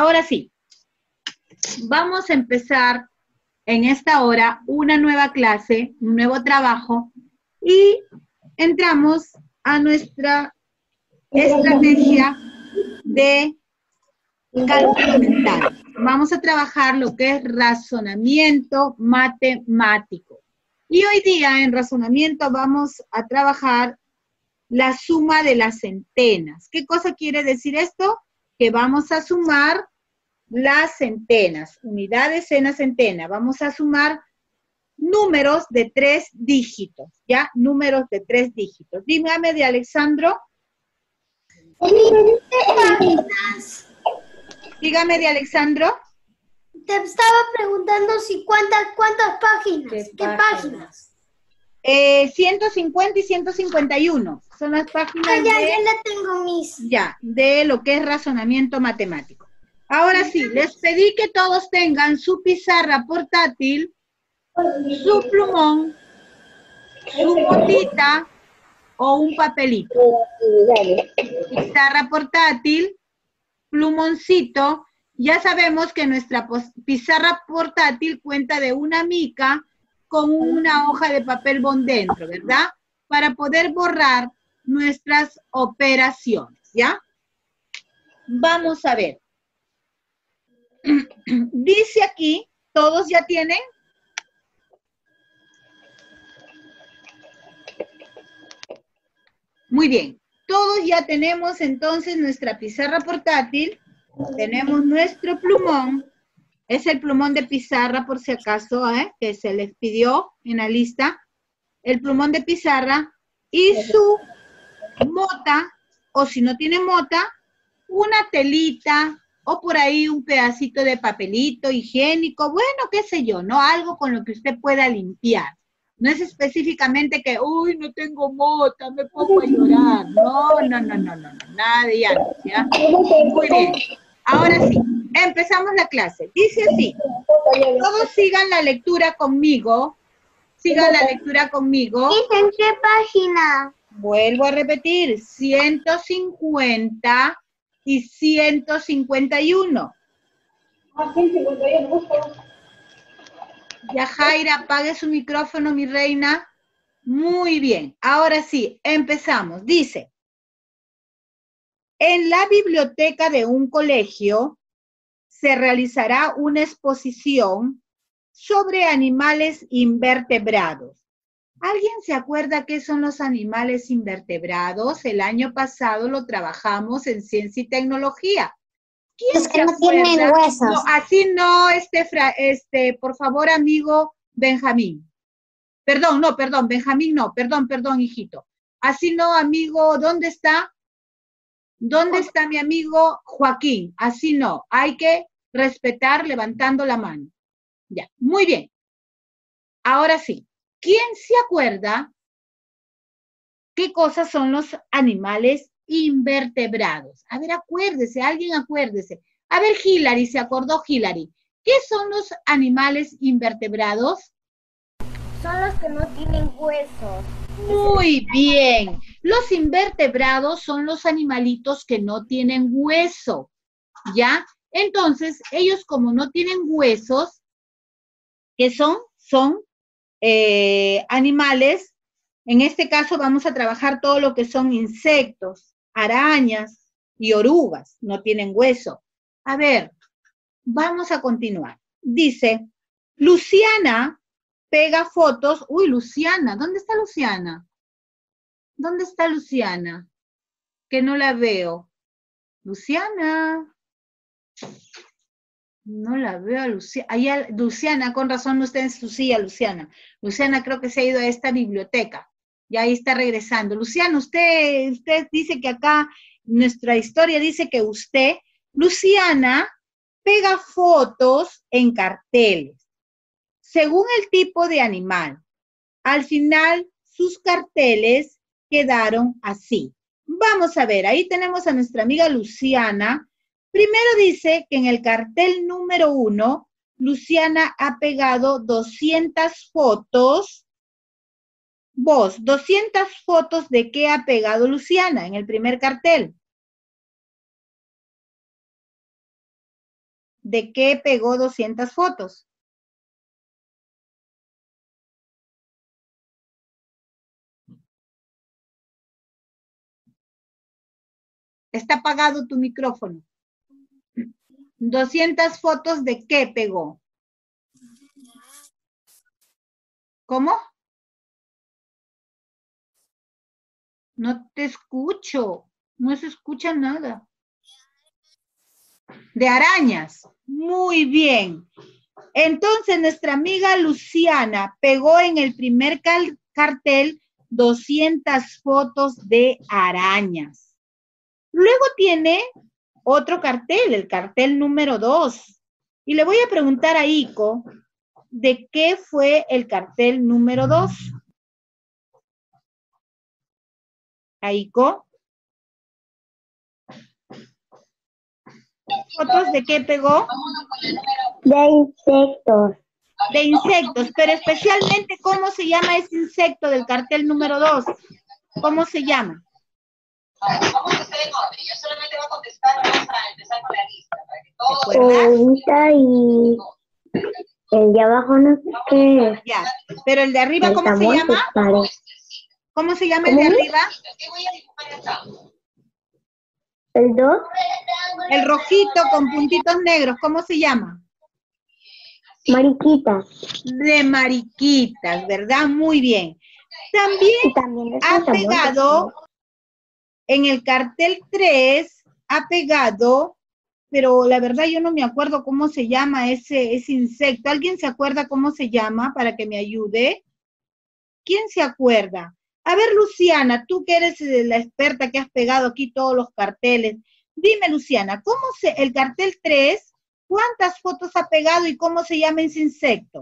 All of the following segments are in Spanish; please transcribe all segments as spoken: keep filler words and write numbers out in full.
Ahora sí, vamos a empezar en esta hora una nueva clase, un nuevo trabajo y entramos a nuestra estrategia de cálculo mental. Vamos a trabajar lo que es razonamiento matemático. Y hoy día en razonamiento vamos a trabajar la suma de las centenas. ¿Qué cosa quiere decir esto? Que vamos a sumar las centenas, unidad, decena, centena. Vamos a sumar números de tres dígitos, ¿ya? Números de tres dígitos. Dígame de Alexandro. Dígame de Alexandro. Te estaba preguntando si cuántas, cuántas páginas, ¿qué, ¿qué páginas? páginas? Eh, ciento cincuenta y ciento cincuenta y uno. Son las páginas ah, ya, de, ya la tengo, mis. Ya, de lo que es razonamiento matemático. Ahora sí, les pedí que todos tengan su pizarra portátil, su plumón, su botita o un papelito. Pizarra portátil, plumoncito. Ya sabemos que nuestra pizarra portátil cuenta de una mica con una hoja de papel bond dentro, ¿verdad? Para poder borrar nuestras operaciones, ¿ya? Vamos a ver. Dice aquí, ¿todos ya tienen? Muy bien. Todos ya tenemos entonces nuestra pizarra portátil. Tenemos nuestro plumón. Es el plumón de pizarra, por si acaso, ¿eh? Que se les pidió en la lista. El plumón de pizarra y su mota, o si no tiene mota, una telita, o por ahí un pedacito de papelito higiénico, bueno, qué sé yo, ¿no? Algo con lo que usted pueda limpiar. No es específicamente que, uy, no tengo mota, me pongo a llorar. No, no, no, no, no, no, nada de llantos, ¿ya? Muy bien. Ahora sí, empezamos la clase. Dice así, todos sigan la lectura conmigo. Sigan la lectura conmigo. ¿En qué página? Vuelvo a repetir, ciento cincuenta y ciento cincuenta y uno. Ya, Jaira, apague su micrófono, mi reina. Muy bien. Ahora sí, empezamos. Dice, en la biblioteca de un colegio se realizará una exposición sobre animales invertebrados. ¿Alguien se acuerda qué son los animales invertebrados? El año pasado lo trabajamos en Ciencia y Tecnología. ¿Quién Los que no tienen huesos. No, así no, este, este, por favor, amigo Benjamín. Perdón, no, perdón, Benjamín no, perdón, perdón, hijito. Así no, amigo, ¿dónde está? ¿Dónde está mi amigo Joaquín? Así no, hay que respetar levantando la mano. Ya, muy bien. Ahora sí, ¿quién se acuerda qué cosas son los animales invertebrados? A ver, acuérdese, alguien acuérdese. A ver, Hilary, ¿se acordó Hilary? ¿Qué son los animales invertebrados? Son los que no tienen huesos. Muy bien. Los invertebrados son los animalitos que no tienen hueso, ¿ya? Entonces, ellos como no tienen huesos, ¿qué son? Son eh, animales. En este caso vamos a trabajar todo lo que son insectos, arañas y orugas. No tienen hueso. A ver, vamos a continuar. Dice, Luciana pega fotos. Uy, Luciana, ¿dónde está Luciana? ¿Dónde está Luciana? Que no la veo. Luciana. No la veo a Luciana. Allá, Luciana, con razón no está en su silla, Luciana. Luciana creo que se ha ido a esta biblioteca. Y ahí está regresando. Luciana, usted, usted dice que acá, nuestra historia dice que usted, Luciana, pega fotos en carteles, según el tipo de animal. Al final, sus carteles quedaron así. Vamos a ver, ahí tenemos a nuestra amiga Luciana. Primero dice que en el cartel número uno, Luciana ha pegado doscientas fotos. Vos, doscientas fotos de qué ha pegado Luciana en el primer cartel. ¿De qué pegó doscientas fotos? Está apagado tu micrófono. doscientas fotos ¿de qué pegó? ¿Cómo? No te escucho. No se escucha nada. De arañas. Muy bien. Entonces, nuestra amiga Luciana pegó en el primer cartel doscientas fotos de arañas. Luego tiene otro cartel, el cartel número dos. Y le voy a preguntar a Ico, ¿de qué fue el cartel número dos? ¿A Ico? ¿Fotos de qué pegó? De insectos. De insectos, pero especialmente, ¿cómo se llama ese insecto del cartel número dos? ¿Cómo se llama? Vamos a hacer en orden. Yo solamente voy a contestar, vamos a empezar con la lista. Para que todos... ¿Te acuerdas? Y el de abajo no sé qué es. Ya, pero el de arriba, El ¿cómo se tambor llama? que parece. ¿Cómo se llama el de ¿Cómo? arriba? ¿Qué voy a dibujar acá? El dos, El rojito con puntitos negros, ¿cómo se llama? mariquita. De mariquitas, ¿verdad? Muy bien. También Y también es ha el tambor que pegado, en el cartel tres, ha pegado, pero la verdad yo no me acuerdo cómo se llama ese, ese insecto. ¿Alguien se acuerda cómo se llama para que me ayude? ¿Quién se acuerda? A ver, Luciana, tú que eres la experta que has pegado aquí todos los carteles. Dime, Luciana, ¿cómo se, el cartel tres, cuántas fotos ha pegado y cómo se llama ese insecto?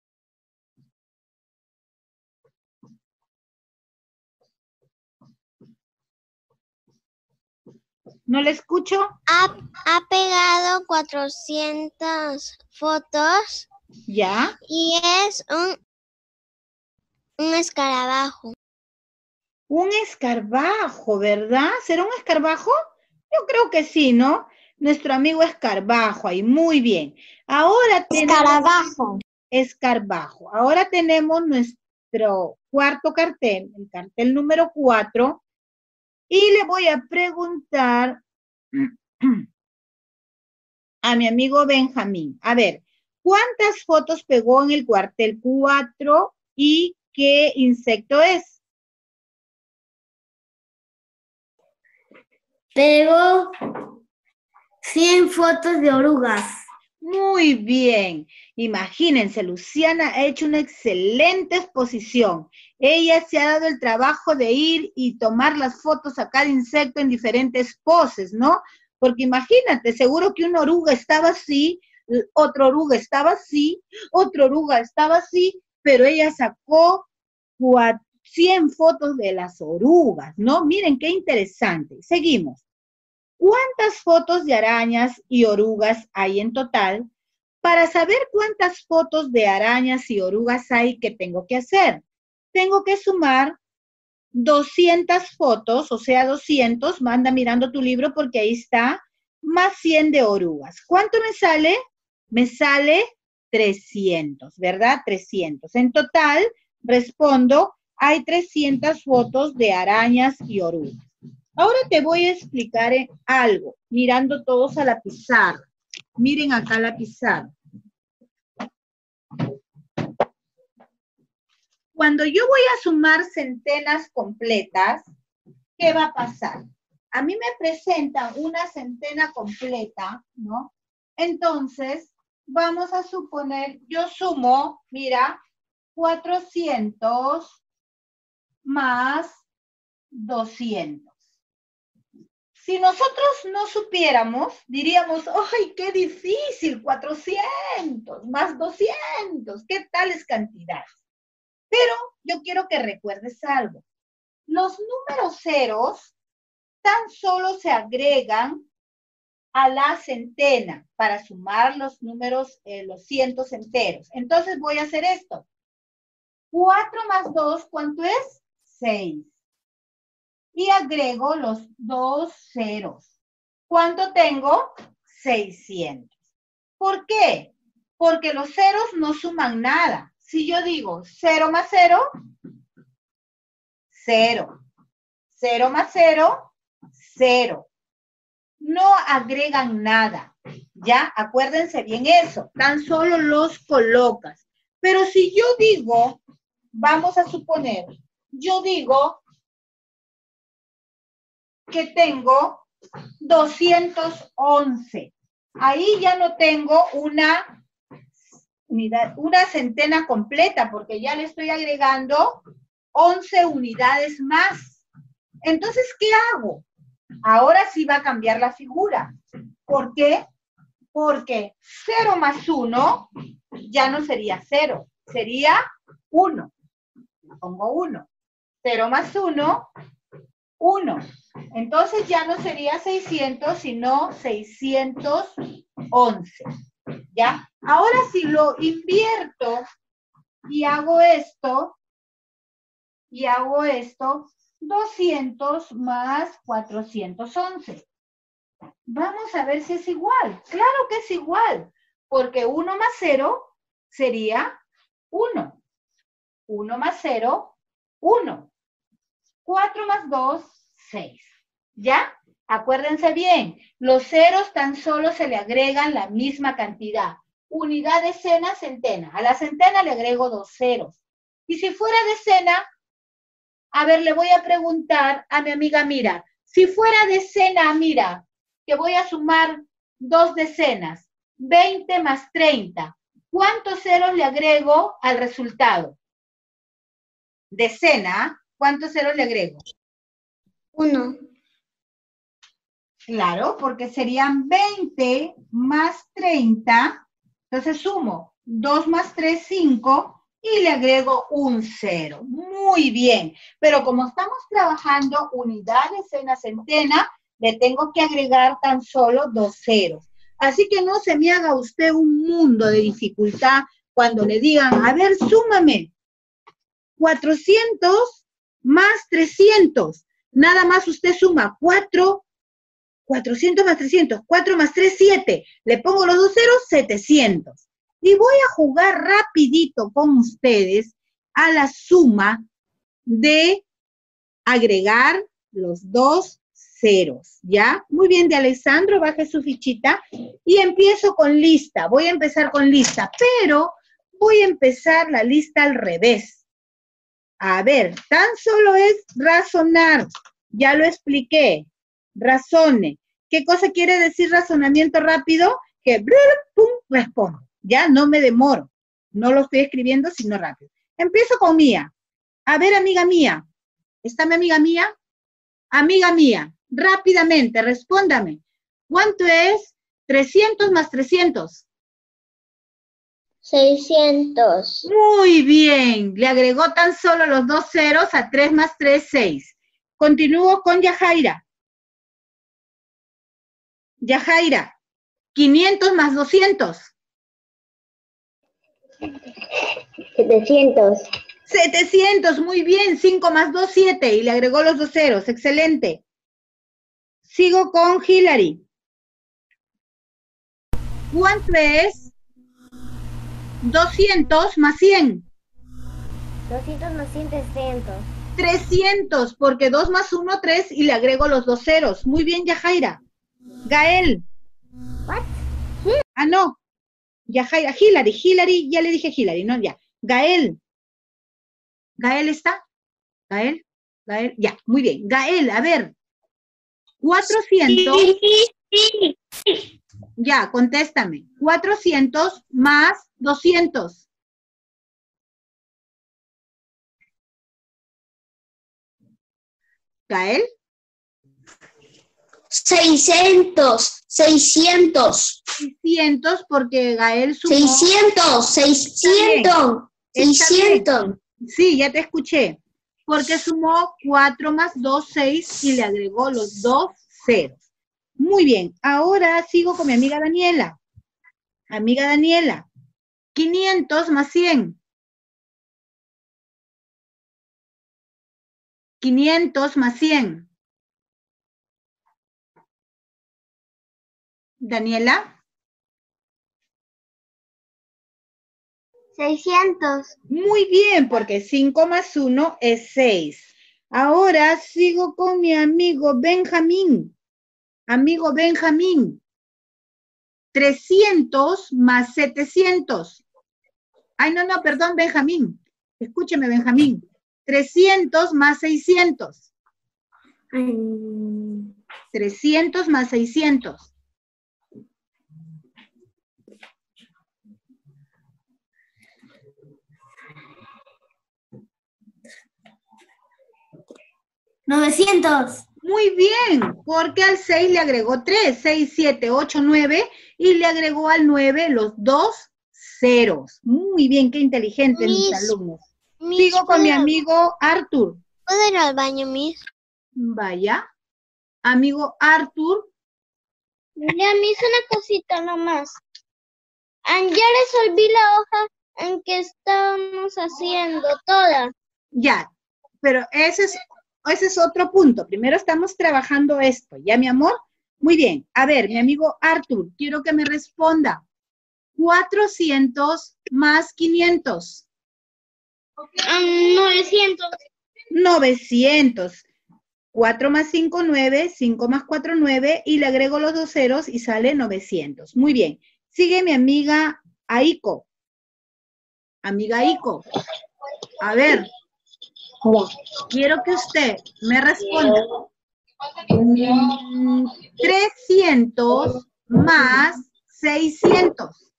¿No le escucho? Ha, ha pegado cuatrocientas fotos. ¿Ya? Y es un, un escarabajo. Un escarabajo, ¿verdad? ¿Será un escarabajo? Yo creo que sí, ¿no? Nuestro amigo escarabajo ahí, muy bien. Ahora tenemos... Escarabajo. Escarabajo. Ahora tenemos nuestro cuarto cartel, el cartel número cuatro, y le voy a preguntar a mi amigo Benjamín. A ver, ¿cuántas fotos pegó en el cartel cuatro y qué insecto es? Pegó cien fotos de orugas. Muy bien. Imagínense, Luciana ha hecho una excelente exposición. Ella se ha dado el trabajo de ir y tomar las fotos a cada insecto en diferentes poses, ¿no? Porque imagínate, seguro que una oruga estaba así, otra oruga estaba así, otra oruga estaba así, pero ella sacó cien fotos de las orugas, ¿no? Miren qué interesante. Seguimos. ¿Cuántas fotos de arañas y orugas hay en total? Para saber cuántas fotos de arañas y orugas hay, ¿qué tengo que hacer? Tengo que sumar doscientas fotos, o sea, doscientos, manda mirando tu libro porque ahí está, más cien de orugas. ¿Cuánto me sale? Me sale trescientos, ¿verdad? trescientos. En total, respondo, hay trescientas fotos de arañas y orugas. Ahora te voy a explicar algo, mirando todos a la pizarra. Miren acá la pizarra. Cuando yo voy a sumar centenas completas, ¿qué va a pasar? A mí me presentan una centena completa, ¿no? Entonces, vamos a suponer, yo sumo, mira, cuatrocientos más doscientos. Si nosotros no supiéramos, diríamos, ¡ay, qué difícil! cuatrocientos más doscientos, ¿qué tales cantidades? Pero yo quiero que recuerdes algo. Los números ceros tan solo se agregan a la centena para sumar los números, eh, los cientos enteros. Entonces voy a hacer esto. cuatro más dos, ¿cuánto es? seis. Y agrego los dos ceros. ¿Cuánto tengo? seiscientos. ¿Por qué? Porque los ceros no suman nada. Si yo digo cero más cero, cero. cero más cero, cero. No agregan nada. ¿Ya? Acuérdense bien eso. Tan solo los colocas. Pero si yo digo, vamos a suponer, yo digo que tengo doscientos once. Ahí ya no tengo una unidad, una centena completa, porque ya le estoy agregando once unidades más. Entonces, ¿qué hago? Ahora sí va a cambiar la figura. ¿Por qué? Porque cero más uno ya no sería cero, sería uno. Pongo uno. cero más uno, uno. Entonces ya no sería seiscientos, sino seiscientos once. ¿Ya? Ahora si lo invierto y hago esto, y hago esto, doscientos más cuatrocientos once. Vamos a ver si es igual. Claro que es igual, porque uno más cero sería uno. uno más cero, uno. cuatro más dos, seis. ¿Ya? Acuérdense bien, los ceros tan solo se le agregan la misma cantidad. Unidad, decena, centena. A la centena le agrego dos ceros. Y si fuera decena, a ver, le voy a preguntar a mi amiga Mira. Si fuera decena, Mira, que voy a sumar dos decenas, veinte más treinta. ¿Cuántos ceros le agrego al resultado? Decena, ¿cuántos ceros le agrego? Uno. Claro, porque serían veinte más treinta. Entonces sumo dos más tres, cinco, y le agrego un cero. Muy bien. Pero como estamos trabajando unidad, decena, centena, le tengo que agregar tan solo dos ceros. Así que no se me haga usted un mundo de dificultad cuando le digan, a ver, súmame. cuatrocientos más trescientos. Nada más usted suma cuatro, cuatrocientos más trescientos, cuatro más tres, siete. Le pongo los dos ceros, setecientos. Y voy a jugar rapidito con ustedes a la suma de agregar los dos ceros, ¿ya? Muy bien, de Alessandro, baje su fichita y empiezo con lista. Voy a empezar con lista, pero voy a empezar la lista al revés. A ver, tan solo es razonar. Ya lo expliqué. Razone. ¿Qué cosa quiere decir razonamiento rápido? Que brr, pum, respondo. Ya no me demoro. No lo estoy escribiendo, sino rápido. Empiezo con Mía. A ver, amiga mía. ¿Está mi amiga mía? Amiga mía, rápidamente, respóndame. ¿Cuánto es trescientos más trescientos? Seiscientos. Muy bien. Le agregó tan solo los dos ceros a tres más tres, seis. Continúo con Yajaira. Yajaira, quinientos más doscientos. setecientos. setecientos, muy bien. cinco más dos, siete. Y le agregó los dos ceros. Excelente. Sigo con Hilary. ¿Cuánto es doscientos más cien? doscientos más cien, trescientos. trescientos, porque dos más uno, tres, y le agrego los dos ceros. Muy bien, Yajaira. Gael. What? Ah, no. Yajaira, Hilary, Hilary, ya le dije Hilary, no, ya. Gael. ¿Gael está? ¿Gael? Gael, ya, muy bien. Gael, a ver. cuatrocientos. Ya, contéstame. cuatrocientos más doscientos. ¿Gael? Seiscientos, seiscientos, seiscientos, porque Gael sumó. seiscientos, seiscientos, Está bien. seiscientos. Sí, ya te escuché. Porque sumó cuatro más dos, seis, y le agregó los dos ceros. Muy bien. Ahora sigo con mi amiga Daniela. Amiga Daniela. quinientos más cien. quinientos más cien. Daniela. seiscientos. Muy bien, porque cinco más uno es seis. Ahora sigo con mi amigo Benjamín. Amigo Benjamín. trescientos más setecientos. Ay, no, no, perdón, Benjamín. Escúcheme, Benjamín. trescientos más seiscientos. trescientos más seiscientos. novecientos. Muy bien, porque al seis le agregó tres, seis, siete, ocho, nueve, y le agregó al nueve los dos ceros. Muy bien, qué inteligentes mis, mis alumnos. Mis, Sigo con mi amigo Arthur. ¿Puedo ir al baño, Miss? Vaya. Amigo Arthur. Ya, Miss, una cosita nomás. Ya resolví la hoja en que estábamos haciendo toda. Ya, pero ese es... Ese es otro punto. Primero estamos trabajando esto. ¿Ya, mi amor? Muy bien. A ver, mi amigo Arthur, quiero que me responda. cuatrocientos más quinientos. Um, novecientos. novecientos. cuatro más cinco, nueve. cinco más cuatro, nueve. Y le agrego los dos ceros y sale novecientos. Muy bien. Sigue mi amiga Aiko. Amiga Aiko. A ver. Quiero que usted me responda. Mm, trescientos más seiscientos.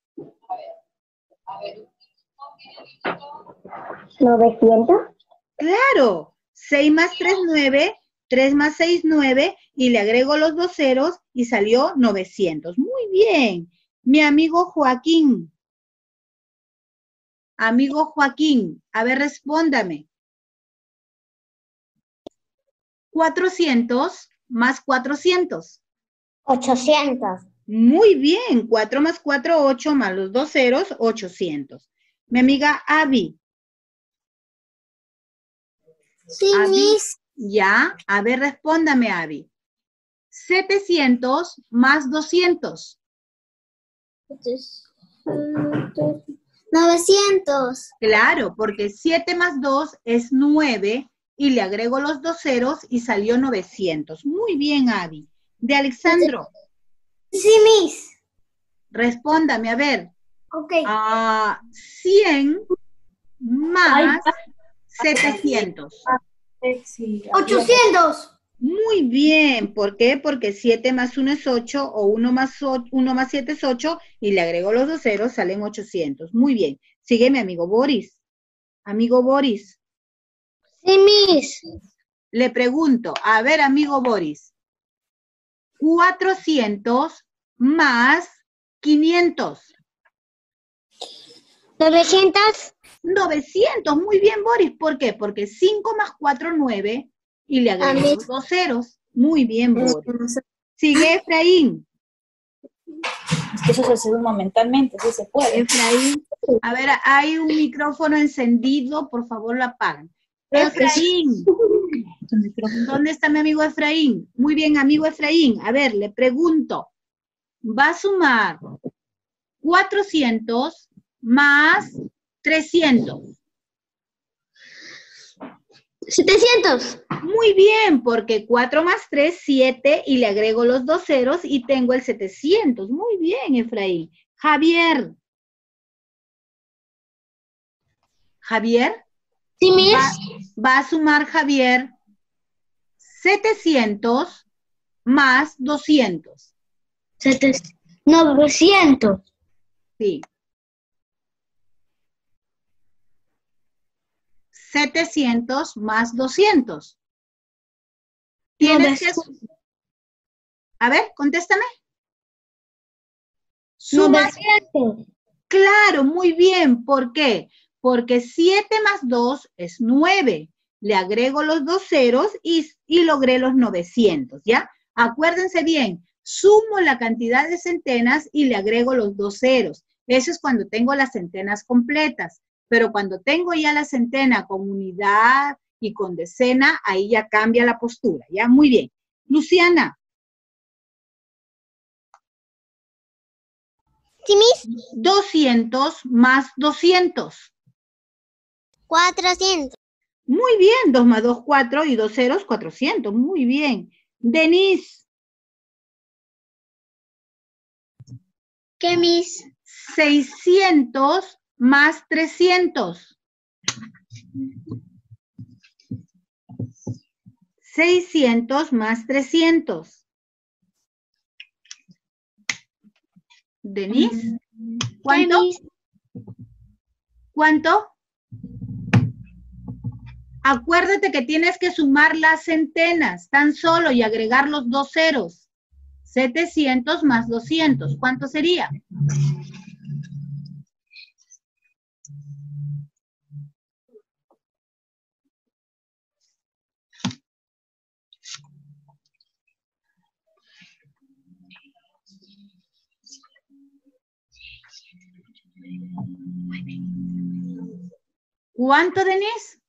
¿novecientos? Claro. seis más tres, nueve. tres más seis, nueve. Y le agrego los dos ceros y salió novecientos. Muy bien. Mi amigo Joaquín. Amigo Joaquín. A ver, respóndame. cuatrocientos más cuatrocientos. ochocientos. Muy bien. cuatro más cuatro, ocho, más los dos ceros, ochocientos. Mi amiga Abby. Sí, Abby, Miss. ya. A ver, respóndame, Abby. setecientos más doscientos. novecientos. Claro, porque siete más dos es nueve. Y le agrego los dos ceros y salió novecientos. Muy bien, Abby. De Alexandro. Sí, Miss. Respóndame, a ver. Ok. Uh, cien más setecientos. ochocientos. Muy bien. ¿Por qué? Porque siete más uno es ocho o uno más, uno más siete es ocho y le agrego los dos ceros, salen ochocientos. Muy bien. Sigue mi amigo Boris. Amigo Boris. Sí, Miss. Le pregunto, a ver, amigo Boris, cuatrocientos más quinientos. novecientos. novecientos, muy bien, Boris. ¿Por qué? Porque cinco más cuatro, nueve, y le agrego los dos ceros. Muy bien, Boris. Sigue Efraín. Es que eso se suma mentalmente, sí se puede. Efraín, a ver, hay un micrófono encendido, por favor lo apagan. Efraín. ¿Dónde está mi amigo Efraín? Muy bien, amigo Efraín. A ver, le pregunto. Va a sumar cuatrocientos más trescientos. setecientos. Muy bien, porque cuatro más tres, siete, y le agrego los dos ceros y tengo el setecientos. Muy bien, Efraín. Javier. Javier. Sí, Miss. Va, va a sumar Javier setecientos más doscientos. novecientos. Sí. setecientos más doscientos. Tienes que... A ver, contéstame. Suma... novecientos. Claro, muy bien. ¿Por qué? Porque siete más dos es nueve. Le agrego los dos ceros y, y logré los novecientos, ¿ya? Acuérdense bien, sumo la cantidad de centenas y le agrego los dos ceros. Eso es cuando tengo las centenas completas. Pero cuando tengo ya la centena con unidad y con decena, ahí ya cambia la postura, ¿ya? Muy bien. Luciana. ¿Sí, Miss? doscientos más doscientos. cuatrocientos. Muy bien, dos más dos, cuatro y dos ceros, cuatrocientos. Muy bien. Denise. ¿Qué, Miss? seiscientos más trescientos. seiscientos más trescientos. Denise. ¿Cuánto? ¿Qué, Miss? ¿Cuánto? Acuérdate que tienes que sumar las centenas tan solo y agregar los dos ceros. setecientos más doscientos. ¿Cuánto sería? ¿Cuánto, Denise?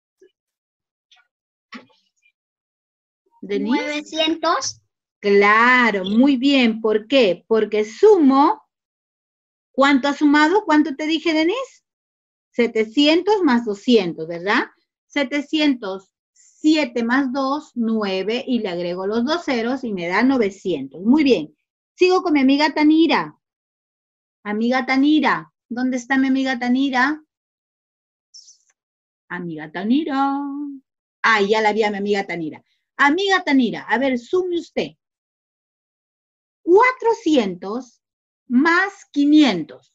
¿Denise? novecientos. Claro, muy bien. ¿Por qué? Porque sumo. ¿Cuánto has sumado? ¿Cuánto te dije, Denise? setecientos más doscientos, ¿verdad? setecientos siete más dos, nueve, y le agrego los dos ceros y me da novecientos. Muy bien. Sigo con mi amiga Tanira. Amiga Tanira. ¿Dónde está mi amiga Tanira? Amiga Tanira. Ah, ya la vi a mi amiga Tanira. Amiga Tanira, a ver, sume usted. cuatrocientos más quinientos.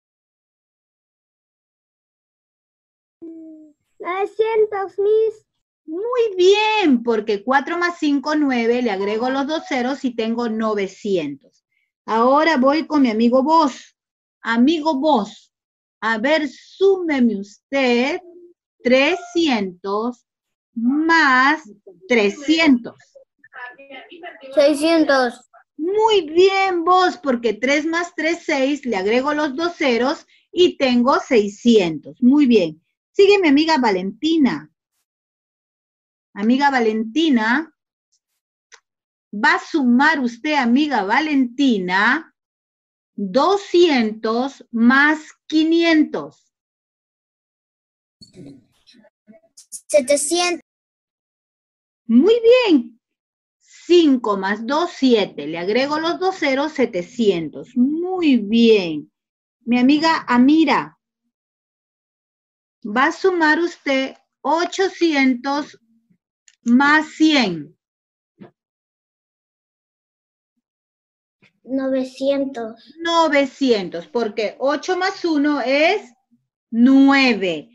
novecientos, Miss. Muy bien, porque cuatro más cinco, nueve, le agrego los dos ceros y tengo novecientos. Ahora voy con mi amigo Vos. Amigo Vos, a ver, súmeme usted trescientos más trescientos. seiscientos. Muy bien, Vos, porque tres más tres, seis, le agrego los dos ceros y tengo seiscientos. Muy bien. Sigue mi amiga Valentina. Amiga Valentina, va a sumar usted, amiga Valentina, doscientos más quinientos. setecientos. Muy bien. cinco más dos, siete. Le agrego los dos ceros, setecientos. Muy bien. Mi amiga Amira, va a sumar usted ochocientos más cien. novecientos. novecientos, porque ocho más uno es nueve.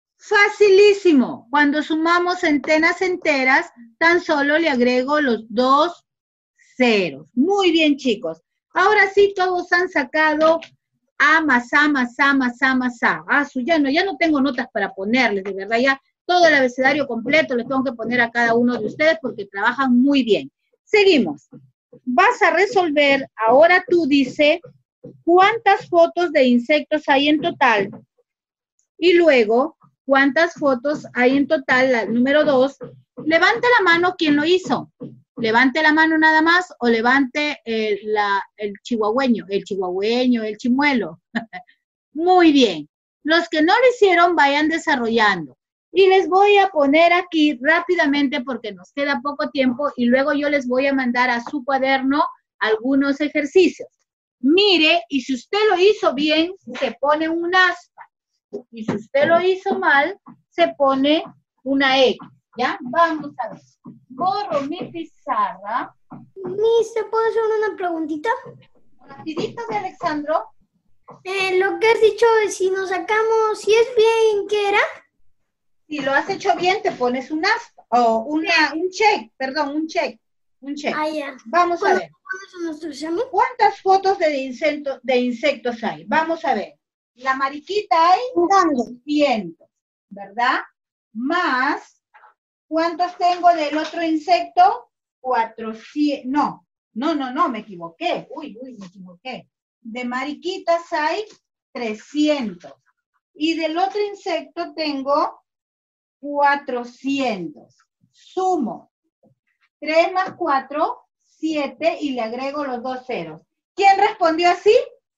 Facilísimo. Cuando sumamos centenas enteras, tan solo le agrego los dos ceros. Muy bien, chicos. Ahora sí, todos han sacado A más A más A más A más A. Ah, su, ya no, ya no tengo notas para ponerles, de verdad, ya todo el abecedario completo les tengo que poner a cada uno de ustedes porque trabajan muy bien. Seguimos. Vas a resolver, ahora tú dice, ¿cuántas fotos de insectos hay en total? Y luego, ¿cuántas fotos hay en total? La número dos, levante la mano quien lo hizo. Levante la mano nada más o levante el, la, el chihuahueño, el chihuahueño, el chimuelo. Muy bien. Los que no lo hicieron, vayan desarrollando. Y les voy a poner aquí rápidamente porque nos queda poco tiempo y luego yo les voy a mandar a su cuaderno algunos ejercicios. Mire, y si usted lo hizo bien, se pone un aspa. Y si usted lo hizo mal, se pone una X. ¿Ya? Vamos a ver. Borro mi pizarra. Miss, ¿te puedo hacer una preguntita? Rapidito de Alexandro. Eh, lo que has dicho es si nos sacamos, si es bien, ¿qué era? Si lo has hecho bien, te pones un aspa. O una, un check, perdón, un check. Un check. Ah, ya. Vamos a ver. ¿Cuándo es nuestro examen? ¿Cuántas fotos de, insecto, de insectos hay? Vamos a ver. La mariquita hay cientos, ¿verdad? Más, ¿cuántos tengo del otro insecto? cuatrocientos. No, no, no, no, me equivoqué. Uy, uy, me equivoqué. De mariquitas hay trescientos. Y del otro insecto tengo cuatrocientos. Sumo. tres más cuatro, siete, y le agrego los dos ceros. ¿Quién respondió así?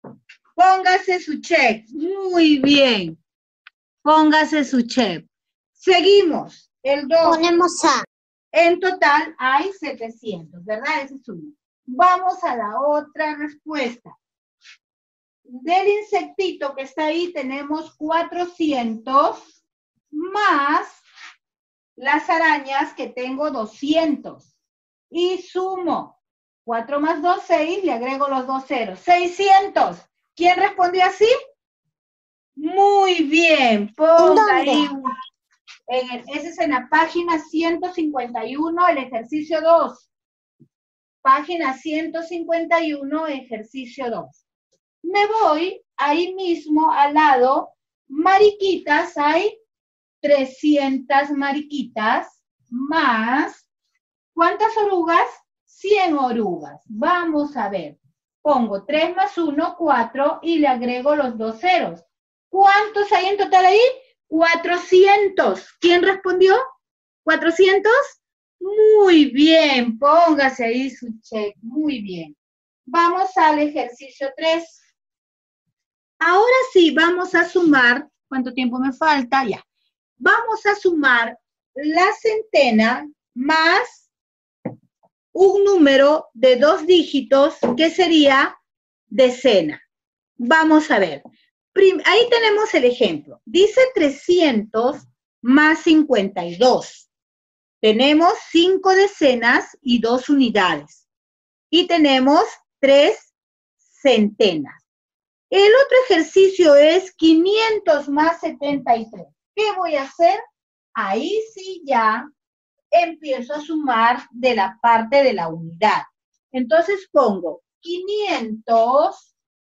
Póngase su check. Muy bien. Póngase su check. Seguimos. El dos. Ponemos A. En total hay setecientos, ¿verdad? Ese es uno. Vamos a la otra respuesta. Del insectito que está ahí tenemos cuatrocientos más las arañas que tengo doscientos. Y sumo. cuatro más dos, seis, le agrego los dos ceros. seiscientos. ¿Quién respondió así? Muy bien. Ponga ahí. En el, ese es en la página ciento cincuenta y uno, el ejercicio dos. Página ciento cincuenta y uno, ejercicio dos. Me voy ahí mismo al lado. Mariquitas, hay trescientas mariquitas más. ¿Cuántas orugas? cien orugas. Vamos a ver. Pongo tres más uno, cuatro y le agrego los dos ceros. ¿Cuántos hay en total ahí? cuatrocientos. ¿Quién respondió? ¿cuatrocientos? Muy bien. Póngase ahí su check. Muy bien. Vamos al ejercicio tres. Ahora sí, vamos a sumar. ¿Cuánto tiempo me falta? Ya. Vamos a sumar la centena más un número de dos dígitos que sería decena. Vamos a ver. Prim- ahí tenemos el ejemplo. Dice trescientos más cincuenta y dos. Tenemos cinco decenas y dos unidades. Y tenemos tres centenas. El otro ejercicio es quinientos más setenta y tres. ¿Qué voy a hacer? Ahí sí ya empiezo a sumar de la parte de la unidad. Entonces pongo quinientos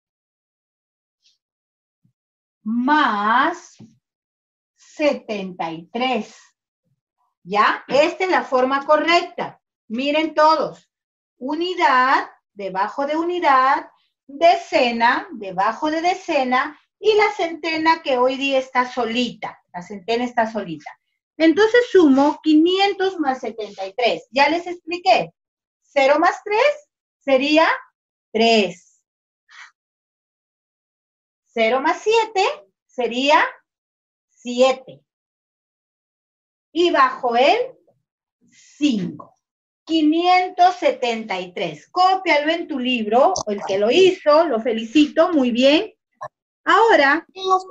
más setenta y tres. ¿Ya? Esta es la forma correcta. Miren todos. Unidad, debajo de unidad, decena, debajo de decena, y la centena que hoy día está solita. La centena está solita. Entonces sumo quinientos más setenta y tres. Ya les expliqué. cero más tres sería tres. cero más siete sería siete. Y bajo él, cinco. quinientos setenta y tres. Cópialo en tu libro, o el que lo hizo, lo felicito, muy bien. Ahora,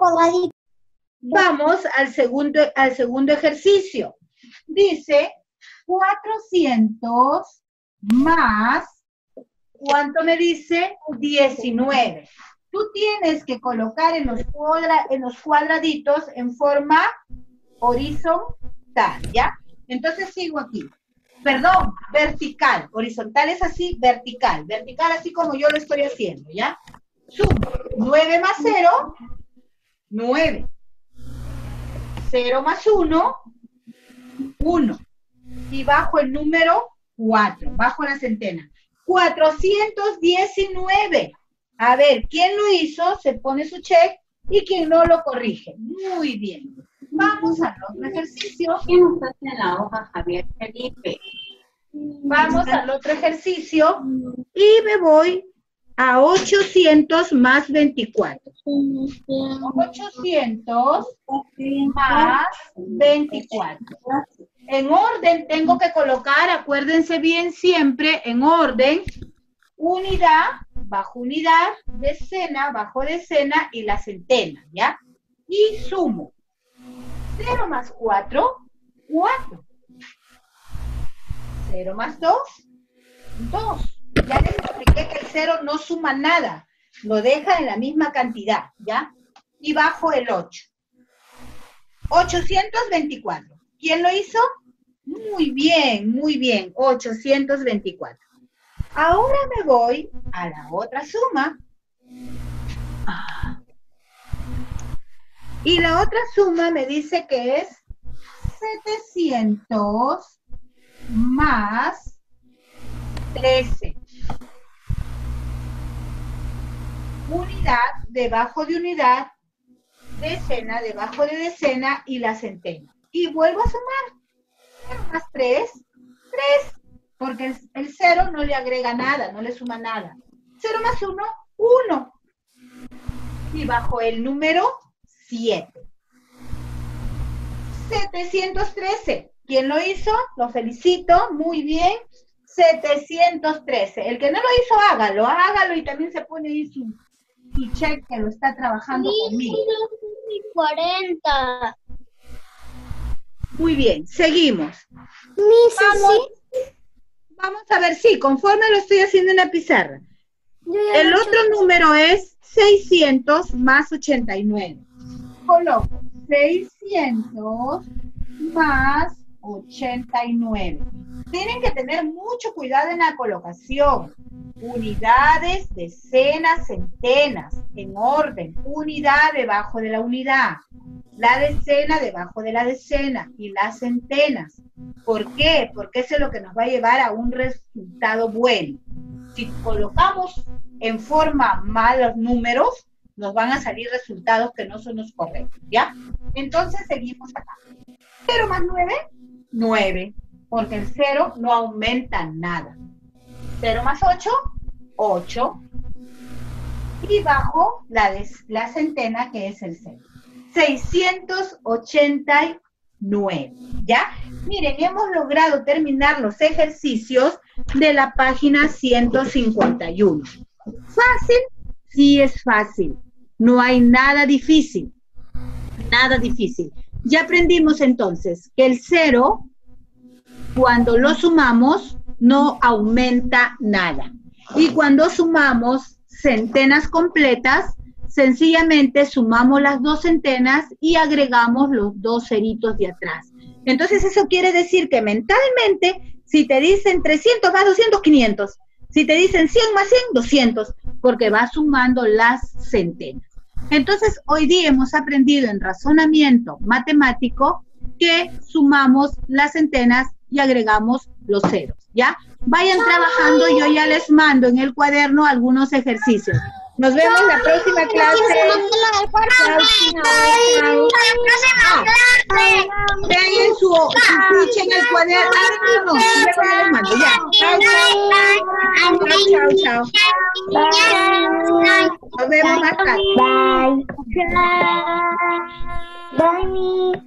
vamos al segundo, al segundo ejercicio. Dice cuatrocientos más, ¿cuánto me dice? diecinueve. Tú tienes que colocar en los, cuadra, en los cuadraditos en forma horizontal, ¿ya? Entonces sigo aquí. Perdón, vertical. Horizontal es así, vertical. Vertical así como yo lo estoy haciendo, ¿ya? Sumo. nueve más cero, nueve. cero más uno, uno. Y bajo el número cuatro, bajo la centena. cuatrocientos diecinueve. A ver, ¿quién lo hizo? Se pone su check y quien no lo corrige. Muy bien. Vamos al otro ejercicio. ¿Quién está en la hoja, Javier Felipe? Vamos al otro ejercicio y me voy a ochocientos más veinticuatro. ochocientos más veinticuatro. En orden tengo que colocar, acuérdense bien siempre, en orden, unidad, bajo unidad, decena, bajo decena y la centena, ¿ya? Y sumo. cero más cuatro, cuatro. cero más dos, dos. Ya les expliqué que el cero no suma nada. Lo deja en la misma cantidad, ¿ya? Y bajo el ocho. ochocientos veinticuatro. ¿Quién lo hizo? Muy bien, muy bien. ochocientos veinticuatro. Ahora me voy a la otra suma. Y la otra suma me dice que es setecientos más trece. Unidad debajo de unidad, decena debajo de decena y la centena. Y vuelvo a sumar. cero más tres, tres. Porque el, el cero no le agrega nada, no le suma nada. cero más uno, uno. y bajo el número siete. setecientos trece. ¿Quién lo hizo? Lo felicito, muy bien. setecientos trece. El que no lo hizo, hágalo, hágalo y también se pone ahí su, su check que lo está trabajando conmigo. cuarenta. Muy bien, seguimos. Miss, Vamos, sí. vamos a ver, sí, conforme lo estoy haciendo en la pizarra. Yo ya El lo he otro hecho. número es seiscientos más ochenta y nueve. Coloco seiscientos más ochenta y nueve. Tienen que tener mucho cuidado en la colocación. Unidades, decenas, centenas, en orden. Unidad debajo de la unidad. La decena debajo de la decena y las centenas. ¿Por qué? Porque eso es lo que nos va a llevar a un resultado bueno. Si colocamos en forma malos números, nos van a salir resultados que no son los correctos, ¿ya? Entonces seguimos acá. cero más nueve, nueve, porque el cero no aumenta nada. cero más ocho, ocho. Y bajo la, des, la centena, que es el cero. seiscientos ochenta y nueve, ¿ya? Miren, hemos logrado terminar los ejercicios de la página ciento cincuenta y uno. ¿Fácil? Sí es fácil. No hay nada difícil. Nada difícil. Ya aprendimos entonces que el cero, cuando lo sumamos, no aumenta nada. Y cuando sumamos centenas completas, sencillamente sumamos las dos centenas y agregamos los dos ceritos de atrás. Entonces eso quiere decir que mentalmente, si te dicen trescientos más doscientos, quinientos. Si te dicen cien más cien, doscientos, porque va sumando las centenas. Entonces, hoy día hemos aprendido en razonamiento matemático que sumamos las centenas y agregamos los ceros, ¿ya? Vayan trabajando, yo ya les mando en el cuaderno algunos ejercicios. Nos vemos la próxima clase. Vean en su ficha en el cuaderno. Ah, no, no, no, luego yo les mando, ya. Chao, chao, chao. Nos vemos más tarde. Bye. Bye.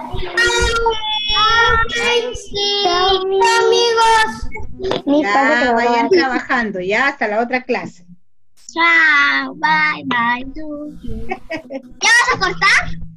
Amigos. Mis Ya, padres vayan trabajando, ya, hasta la otra clase. Chao, bye, bye. ¿Ya vas a cortar?